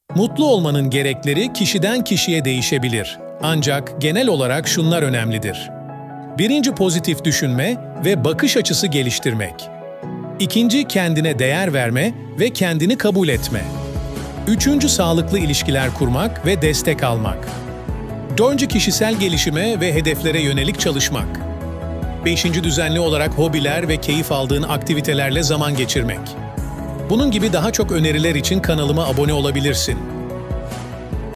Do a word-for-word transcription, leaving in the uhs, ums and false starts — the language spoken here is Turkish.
Mutlu olmanın gerekleri kişiden kişiye değişebilir. Ancak genel olarak şunlar önemlidir. Birinci, pozitif düşünme ve bakış açısı geliştirmek. İkinci, kendine değer verme ve kendini kabul etme. Üçüncü, sağlıklı ilişkiler kurmak ve destek almak. Dördüncü, kişisel gelişime ve hedeflere yönelik çalışmak. Beşinci, düzenli olarak hobiler ve keyif aldığın aktivitelerle zaman geçirmek. Bunun gibi daha çok öneriler için kanalıma abone olabilirsin.